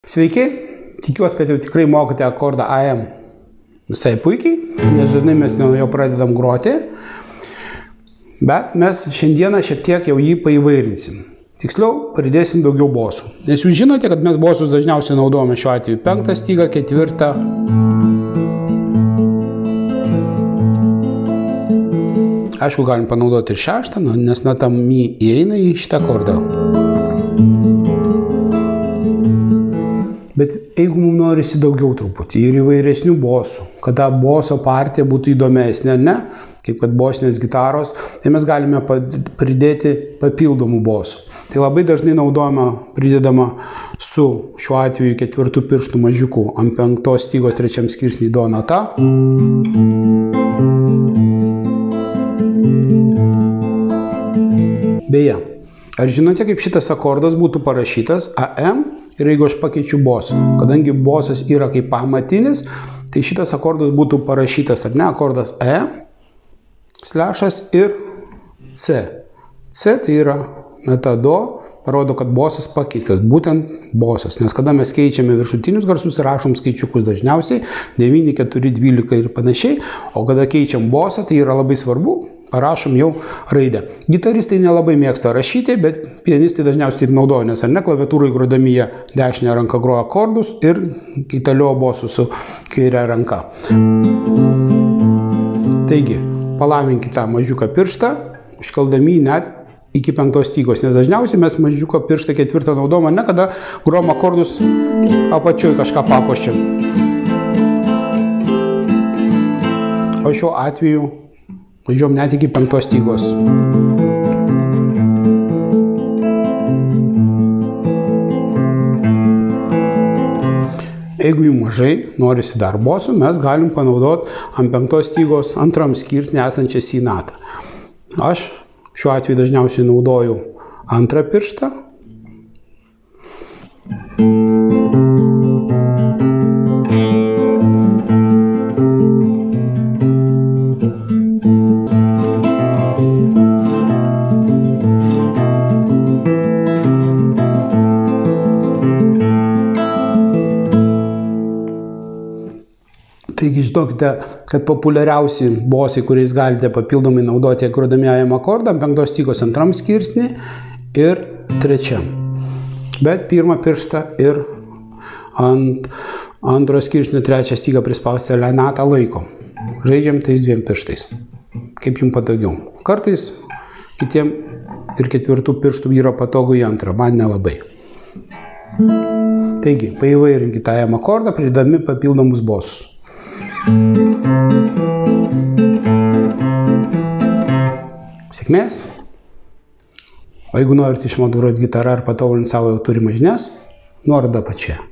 Sveiki, tikiuosi, kad jau tikrai mokate akordą AM visai puikiai, nes dažnai mes nuo jo pradedam groti, bet mes šiandieną šiek tiek jau jį paįvairinsim. Tiksliau, pridėsim daugiau bosų. Nes jūs žinote, kad mes bosus dažniausiai naudojame šiuo atveju 5 stygą, 4. Aišku, galim panaudoti ir 6, nes nata mi įeina į šitą akordą. Bet jeigu mums norisi daugiau truputį ir įvairesnių bosų, kada boso partija būtų įdomesnė, ne, kaip kad bosinės gitaros, tai mes galime pridėti papildomų bosų. Tai labai dažnai naudojama pridedama su šiuo atveju 4 pirštų mažiuku ant 5 stygos 3 skirsnį do nata. Beje, ar žinote, kaip šitas akordas būtų parašytas AM? Ir jeigu aš pakeičiu bosą, kadangi bosas yra kaip pamatinis, tai šitas akordas būtų parašytas, ar ne, akordas E, slešas ir C. C tai yra nata do, parodo, kad bosas pakeistas, būtent bosas. Nes kada mes keičiame viršutinius garsus ir rašom skaičiukus dažniausiai, 9, 4, 12 ir panašiai, o kada keičiam bosą, tai yra labai svarbu, parašom jau raidę. Gitaristai nelabai mėgsta rašyti, bet pianistai dažniausiai taip naudoja, nes ar ne, klaviatūrai grodami jie dešinę ranką groja akordus ir įtalioja bosus su kairė ranka. Taigi, palavinkite mažiuką pirštą, iškeldami net iki 5 stygos, nes dažniausiai mes mažiuką pirštą 4 naudojame, ne kada grojam akordus apačioj kažką papuoščiam. O šiuo atveju važiuom net iki 5 stygos. Jeigu jų mažai, norisi dar bosų, mes galim panaudoti ant 5 stygos 2 skirsnį esančią si natą. Aš šiuo atveju dažniausiai naudoju 2 pirštą. Taigi žinokite, kad populiariausi bosai, kuriais galite papildomai naudoti grodami AM akordą, 5 stygos 2 skirsnį ir 3. Bet 1 pirštą ir ant 2 skirsnio 3 stygą prispausti natą laiko. Žaidžiam tais 2 pirštais, kaip jums patogiau. Kartais kitiem ir 4 pirštų yra patogu į 2, man nelabai. Taigi, paįvairinkite AM akordą, pridami papildomus bosus. Sėkmės. O jeigu norite išmoduoti gitarą ar patobulinti savo jau turimą žinias, nuoroda apačioje.